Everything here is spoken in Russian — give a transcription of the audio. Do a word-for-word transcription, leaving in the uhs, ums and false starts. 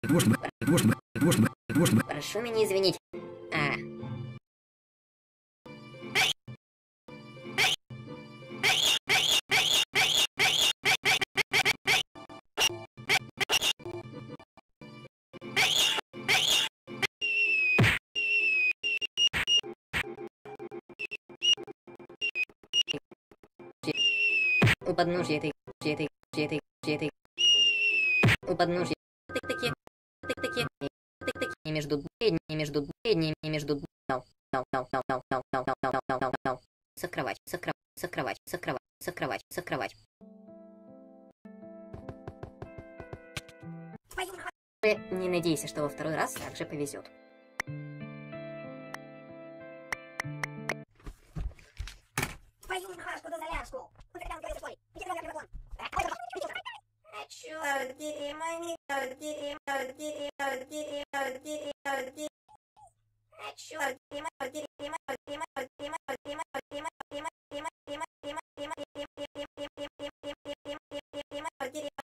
Прошу меня извинить. А. У подножья этой, этой, этой, этой, у подножья тык-таки, тык-таки, тык-таки, не между, не между, не между, нау, нау, нау, нау, нау, нау, нау, нау, нау, нау, нау, сокровать, сокровать, сокровать, сокровать, сокровать, сокровать. Не надейся, что во второй раз также повезет. Твою махашку да залязку! Черт, дерьмо, черт, дерьмо, дерьмо, дерьмо, дерьмо, дерьмо. Черт, дерьмо, дерьмо.